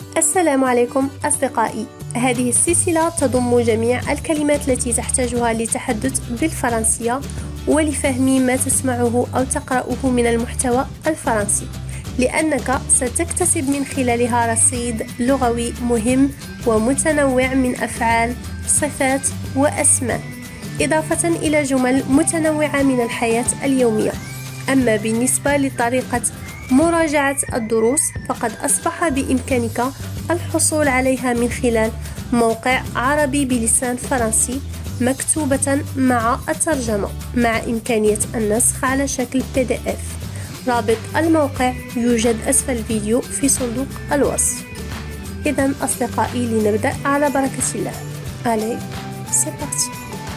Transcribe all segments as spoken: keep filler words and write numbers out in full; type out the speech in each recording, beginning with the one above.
السلام عليكم أصدقائي. هذه السلسلة تضم جميع الكلمات التي تحتاجها للتحدث بالفرنسية ولفهم ما تسمعه أو تقرأه من المحتوى الفرنسي، لأنك ستكتسب من خلالها رصيد لغوي مهم ومتنوع من أفعال، صفات وأسماء، إضافة إلى جمل متنوعة من الحياة اليومية. أما بالنسبة لطريقة مراجعة الدروس فقد أصبح بإمكانك الحصول عليها من خلال موقع عربي بلسان فرنسي مكتوبة مع الترجمة مع إمكانية النسخ على شكل بي دي إف. رابط الموقع يوجد أسفل الفيديو في صندوق الوصف. إذن أصدقائي لنبدأ على بركة الله. Allez, c'est parti.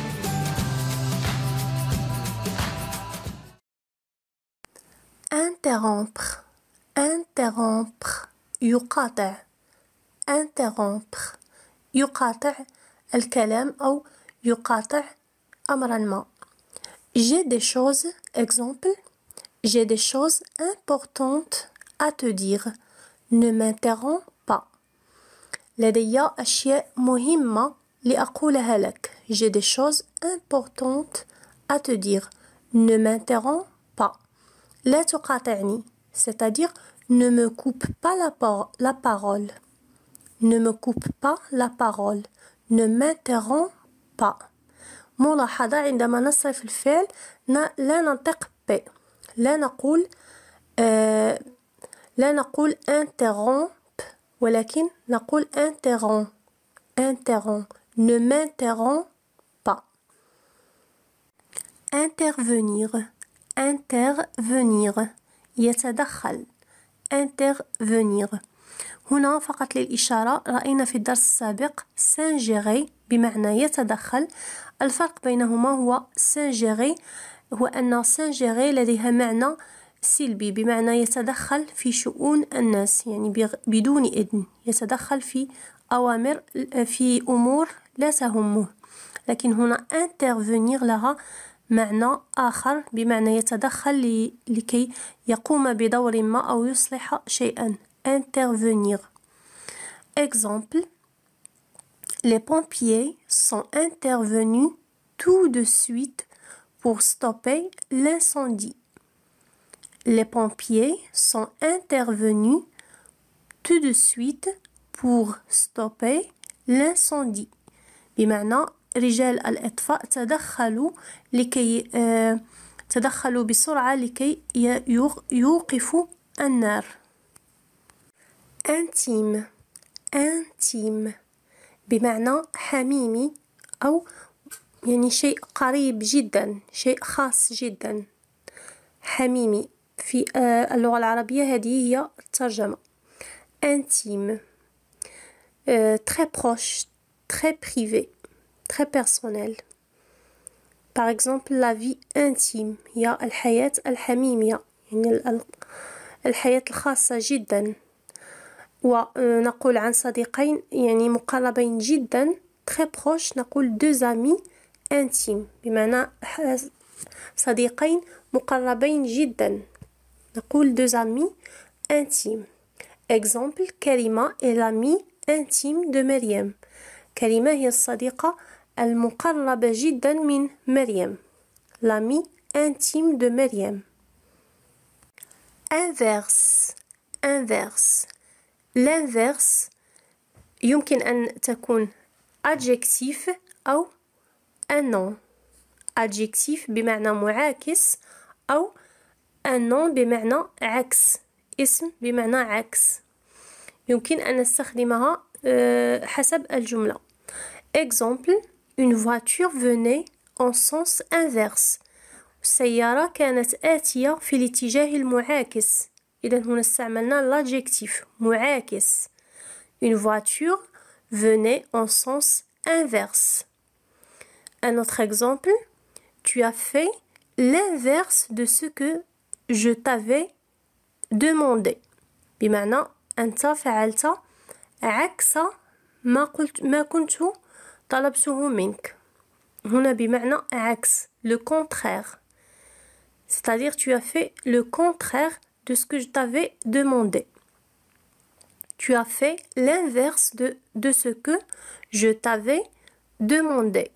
Interrompre, interrompre, يقاطع, interrompre, يقاطع الكلام أو يقاطع أمرا ما. J'ai des choses, exemple, j'ai des choses importantes à te dire. Ne m'interromps pas. لدي أشياء مهمة لأقولها لك. J'ai des choses importantes à te dire. Ne m'interromps pas. لا تقاطعني, c'est-à-dire ne me coupe pas la, par la parole. Ne me coupe pas la parole. Ne m'interromps pas. ملاحظة عندما نصرف الفعل لا ننطق ب. لا نقول آه لا نقول interrompt ولكن نقول interrompt. interrompt. Ne m'interromps pas. Intervenir. intervenir يتدخل. intervenir. هنا فقط للإشارة رأينا في الدرس السابق s'ingérer بمعنى يتدخل. الفرق بينهما هو s'ingérer هو أن s'ingérer لديها معنى سلبي بمعنى يتدخل في شؤون الناس، يعني بدون إذن، يتدخل في أوامر في أمور لا تهمه. لكن هنا intervenir لها معنى آخر بمعنى يتدخل لكي يقوم بدور ما أو يصلح شيئا. intervenir. Exemple, les pompiers sont intervenus tout de suite pour stopper l'incendie. Les pompiers sont intervenus tout de suite pour stopper l'incendie. بمعنى رجال الإطفاء تدخلوا لكي آه تدخلوا بسرعة لكي يوقفوا النار. intime. intime بمعنى حميمي أو يعني شيء قريب جدا، شيء خاص جدا. حميمي في آه اللغة العربية هذه هي الترجمة. intime. euh, très proche, très privé, très personnel. Par exemple, la vie intime هي الحياة الحميمية، يعني الحياة الخاصة جدا. ونقول عن صديقين يعني مقربين جدا très proche نقول deux amis intimes بمعنى صديقين مقربين جدا نقول deux amis intimes. Exemple, Karima est l'amie intime de مريم. كريمة هي الصديقة المقربة جدا من مريم. l'amie intime de مريم. inverse. inverse. l'inverse يمكن أن تكون adjectif أو un nom. adjectif بمعنى معاكس أو un nom بمعنى عكس، اسم بمعنى عكس. يمكن أن نستخدمها حسب الجملة. Exemple, une voiture venait en sens inverse. السيارة كانت آتية في الاتجاه المعاكس. إذا هنا استعملنا l'adjectif معاكس. Une voiture venait en sens inverse. Un autre exemple, tu as fait l'inverse de ce que je t'avais demandé. بمعنى أنت فعلت عكس ما قلت ما كنت طلبته منك. هنا بمعنى عكس le contraire. C'est-à-dire tu as fait le contraire de ce que je t'avais demandé. Tu as fait l'inverse de, de ce que je t'avais demandé.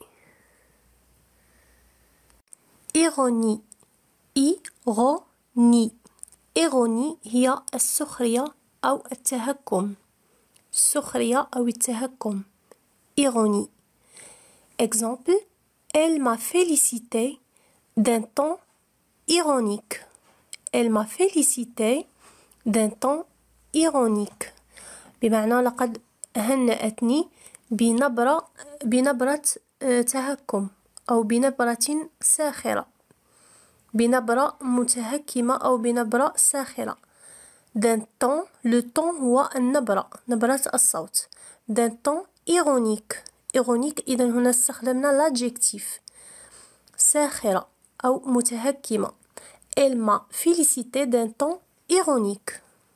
Ironie. إيروني. إيروني هي السخرية أو التهكم. السخرية أو التهكم. Ironie. Exemple, elle m'a félicité d'un ton ironique. Elle m'a félicité d'un ton ironique. بمعنى لقد هنأتني بنبرة بنبرة تهكم أو بنبرة ساخرة. بنبرة متهكمة أو بنبرة ساخرة. d'un ton, le ton هو النبرة، نبرة الصوت. d'un ton ironique. ironique إذا هنا استخدمنا l'adjectif. ساخرة أو متهكمة. Elle m'a félicité d'un ton ironique.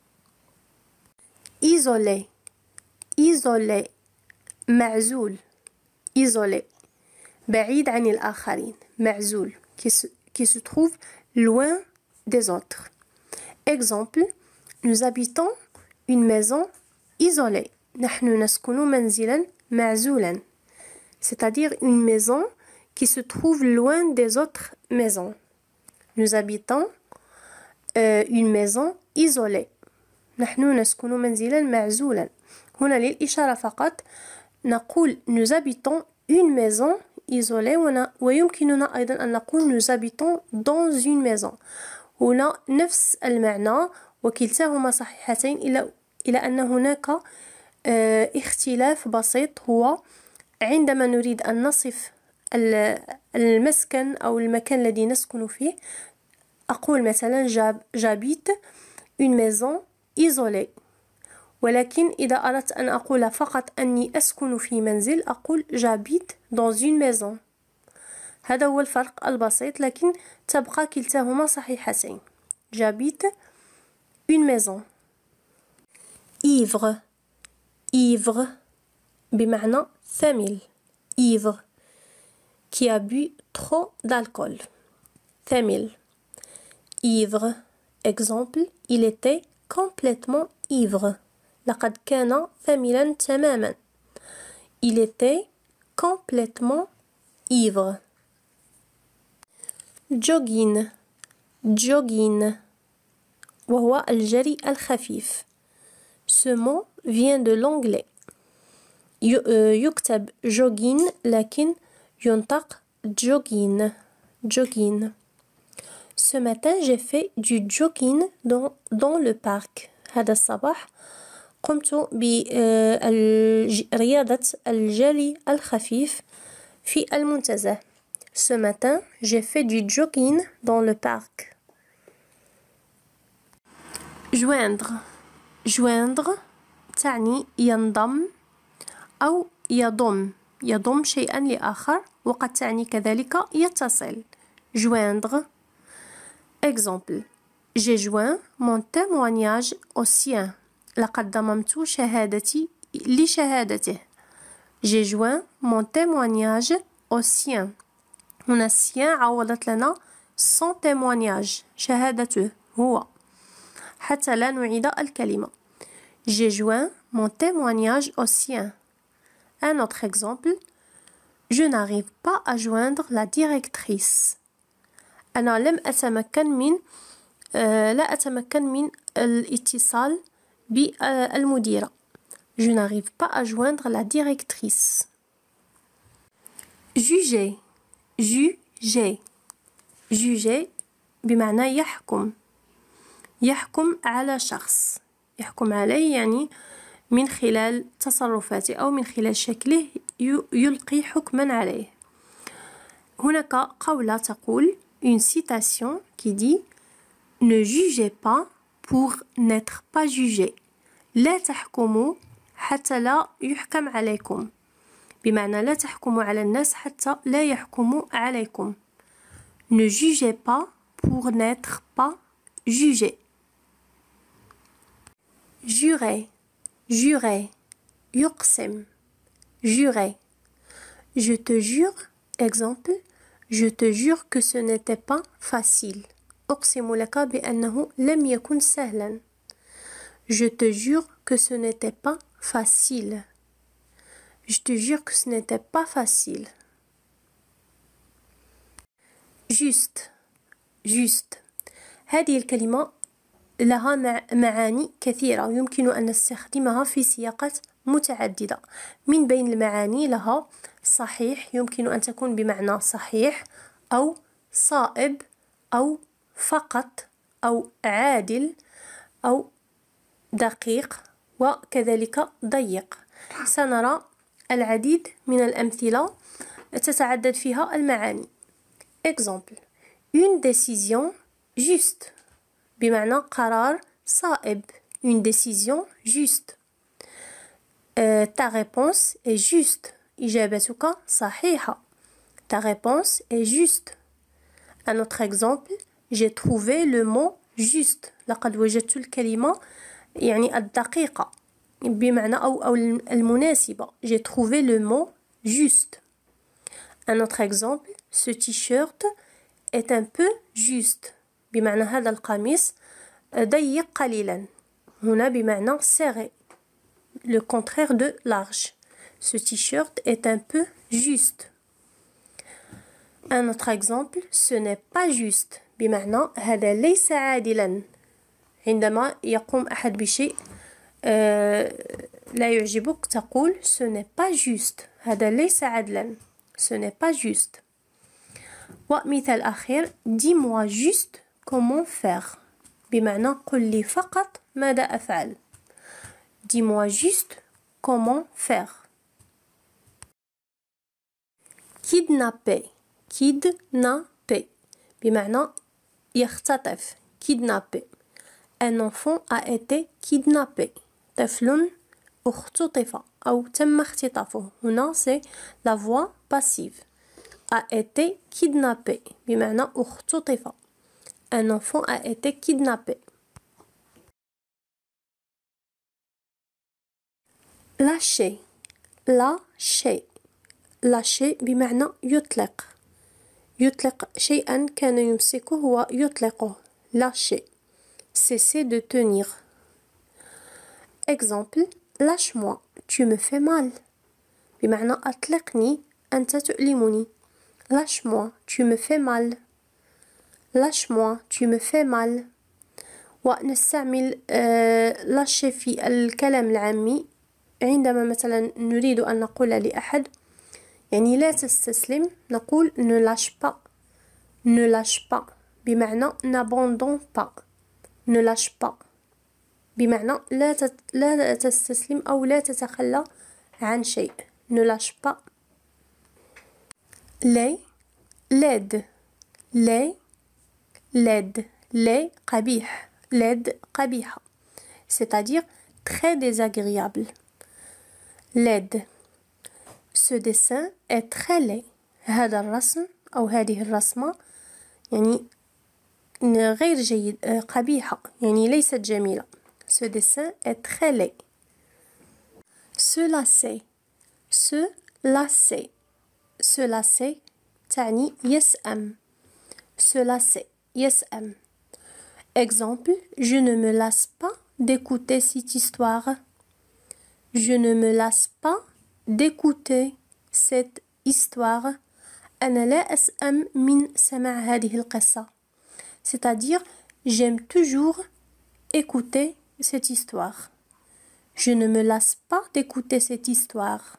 Isolé. Isolé. معزول. Isolé. بعيد عن الآخرين. معزول. Qui se, qui se trouve loin des autres. Exemple, nous habitons une maison isolée. نحن نسكن منزلا معزولا. C'est-à-dire une maison qui se trouve loin des autres maisons. Nous habitons euh, une maison isolée. نحن نسكن منزلا معزولا. هنا للإشارة فقط نقول nous habitons une maison isolée ويمكننا أيضا أن نقول nous habitons dans une maison. هنا نفس المعنى وكلتاهما صحيحتين إلى إلى أن هناك اه اختلاف بسيط هو عندما نريد أن نصف المسكن أو المكان الذي نسكن فيه أقول مثلا j'habite une maison isolée. ولكن إذا أردت أن أقول فقط أني أسكن في منزل أقول j'habite dans une maison. هذا هو الفرق البسيط لكن تبقى كلتاهما صحيحتين. j'habite une maison. ivre. ivre بمعنى ثمل. ivre qui a bu trop d'alcool. ثمل. ivre. Exemple, il était complètement ivre. لقد كان ثملا تماما. Il était complètement ivre. jogging. jogging وهو الجري الخفيف. Ce mot vient de l'anglais. يكتب jogging لكن ينطق jogging. jogging. Ce matin, j'ai fait du jogging dans, dans le parc. هذا الصباح قمت برياضة الجري الخفيف في المنتزه. Ce matin, j'ai fait du jogging dans le parc. joindre. joindre تعني ينضم أو يضم. يضم شيئا لآخر وقد تعني كذلك يتصل. joindre. Exemple, j'ai joint mon témoignage au sien. لقد ضممت شهادتي لشهادته. J'ai joint mon témoignage au sien. هنا sien عوضت لنا son témoignage. شهادته هو. حتى لا نعيد الكلمة. J'ai joint mon témoignage au sien. Un autre exemple, je n'arrive pas à joindre la directrice. أنا لم أتمكن من آه لا أتمكن من الاتصال بالمديرة. Je n'arrive pas à joindre la directrice. juger. juger. juger بمعنى يحكم. يحكم على شخص. يحكم عليه يعني من خلال تصرفاته أو من خلال شكله يلقي حكما عليه. هناك قولة تقول une citation qui dit ne jugez pas pour n'être pas jugé. لا تحكموا حتى لا يحكم عليكم. بمعنى لا تحكموا على الناس حتى لا يحكموا عليكم. Ne jugez pas pour n'être pas jugé. jurer. jurer. يقسم. jurer. Je te jure, exemple, je te jure que ce n'était pas facile. أقسم لك بأنه لم يكن سهلا. Je te jure que ce n'était pas facile. Je te jure que ce n'était pas facile. Juste. Juste. هذه الكلمة لها معاني كثيرة يمكن أن نستخدمها في سياقات متعددة. من بين المعاني لها صحيح، يمكن أن تكون بمعنى صحيح أو صائب أو فقط أو عادل أو دقيق وكذلك ضيق. سنرى العديد من الأمثلة تتعدد فيها المعاني. Exemple. Une décision juste بمعنى قرار صائب. Une décision juste. Euh, ta réponse est juste. إجابتك صحيحة. Ta réponse est juste. Un autre exemple. J'ai trouvé le mot juste. لقد وجدت الكلمة يعني الدقيقة بمعنى أو أو المناسبة. J'ai trouvé le mot juste. Un autre exemple. Ce t-shirt est un peu juste. بمعنى هذا القميص ضيق قليلا. هنا بمعنى serré. Le contraire de large. Ce t-shirt est un peu juste. Un autre exemple. Ce n'est pas juste. بمعنى هذا ليس عادلا. عندما يقوم أحد بشيء آه لا يعجبك تقول ce n'est pas juste. هذا ليس عدلا. Ce n'est pas juste. ومثال أخير. Dis-moi juste comment faire. بمعنى قل لي فقط ماذا أفعل. Dis-moi juste comment faire. Kidnapper. Kidnapper. بمعنى يختطف. Kidnapper. Un enfant a été kidnappé. طفل اختطف أو تم اختطافه. هنا c'est la voix passive. A été kidnappé بمعنى اختطف. Un enfant a été kidnappé. Lâcher. Lâcher. Lâcher بمعنى يطلق. يطلق شيئا كان يمسكه ويطلقه. Lâcher. Cesser de tenir. Exemple. Lâche-moi, tu me fais mal. بمعنى أطلقني أنت تؤلمني. Lâche-moi, tu me fais mal. Lâche-moi, tu me fais mal. ونستعمل lâcher في الكلام العامي عندما مثلا نريد أن نقول لأحد يعني لا تستسلم نقول ne lâche pas. Ne lâche pas بمعنى n'abandonne pas. Ne lâche pas بمعنى لا لا تستسلم أو لا تتخلى عن شيء. Ne lâche pas. Les, laid. Les, laid. Les, قبيح. Laid, قبيحة. C'est-à-dire très désagréable. Laid. Ce dessin est très laid. هذا الرسم أو هذه الرسمة يعني غير جيد قبيحة يعني ليست جميلة. Ce dessin est très laid. Se lasser. Se lasser. Se lasser تعني يسأم. Se lasser. يسأم. Exemple. Je ne me lasse pas d'écouter cette histoire. Je ne me lasse pas d'écouter cette histoire. أنا لا أسأم من سماع هذه القصة. C'est-à-dire, j'aime toujours écouter cette histoire. Je ne me lasse pas d'écouter cette histoire.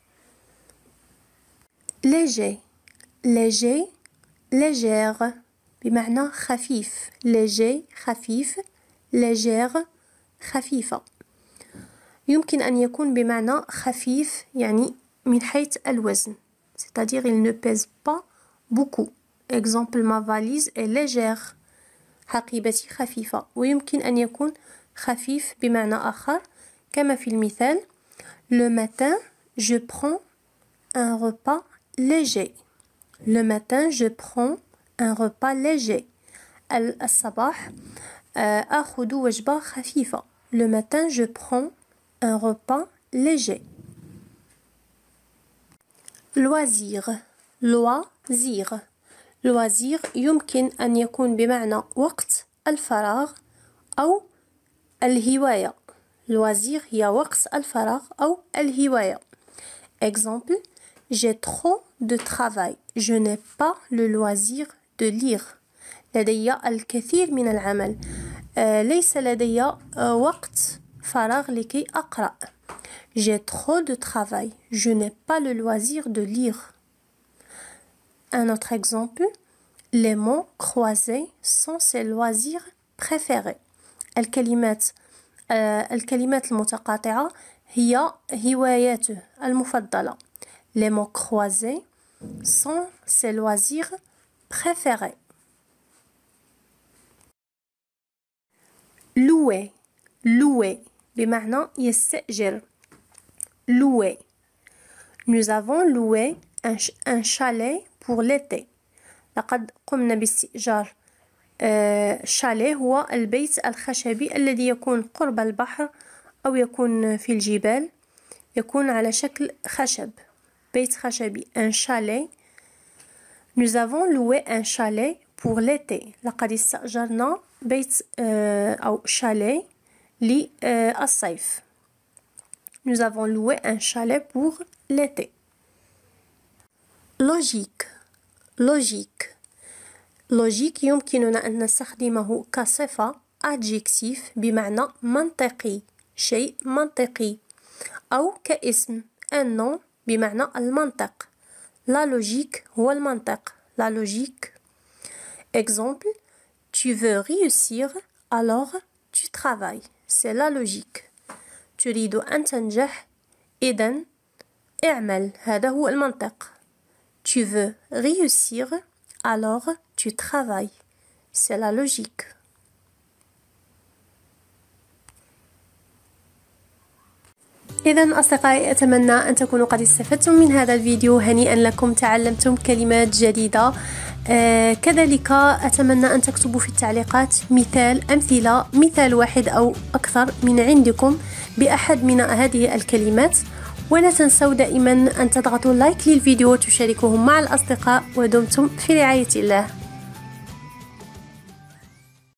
Léger. Léger. Légère. بمعنى خفيف. Léger. خفيف. Légère. خفيفة. يمكن أن يكون بمعنى خفيف يعني من حيث الوزن. C'est-à-dire, il ne pèse pas beaucoup. Exemple, ma valise est légère. حقيبتي خفيفة. ويمكن أن يكون خفيف بمعنى آخر كما في المثال. Le matin, je prends un repas léger. Le matin, je prends un repas léger. الصباح آخذ وجبة خفيفة. Le matin, je prends un repas léger. Loisir. Loisir. Loisir يمكن أن يكون بمعنى وقت الفراغ أو الهواية. loisir هي وقت الفراغ أو الهواية. Exemple, j'ai trop de travail. Je n'ai pas le loisir de lire. لدي الكثير من العمل. آه ليس لدي آه وقت فراغ لكي أقرأ. J'ai trop de travail. Je n'ai pas le loisir de lire. Un autre exemple, les mots croisés sont ses loisirs préférés. الكلمات آه الكلمات المتقاطعة هي هواياته المفضلة. Les mots croisés sont ses loisirs préférés. Louer, louer بمعنى يستأجر. Louer. Nous avons loué un, un chalet pour l'été. لقد قمنا باستئجار آه شاليه هو البيت الخشبي الذي يكون قرب البحر أو يكون في الجبال، يكون على شكل خشب، بيت خشبي. un chalet. Nous avons loué un chalet pour l'été. لقد استأجرنا بيت آه أو شاليه للصيف. Nous avons loué un chalet pour l'été. Logique. Logique. Logique يمكننا أن نستخدمه كصفة adjectif بمعنى منطقي، شيء منطقي، أو كاسم un nom بمعنى المنطق. La logique هو المنطق. La logique. Exemple, tu veux réussir, alors tu travailles. C'est la logique. تريد أن تنجح، إذن اعمل. هذا هو المنطق. Tu veux réussir, alors tu travailles. C'est la logique. إذن أصدقائي، أتمنى أن تكونوا قد استفدتم من هذا الفيديو. هنيئا لكم، تعلمتم كلمات جديدة. آه كذلك أتمنى أن تكتبوا في التعليقات مثال أمثلة مثال واحد أو أكثر من عندكم بأحد من هذه الكلمات. ولا تنسوا دائما أن تضغطوا لايك للفيديو وتشاركوه مع الأصدقاء. ودمتم في رعاية الله.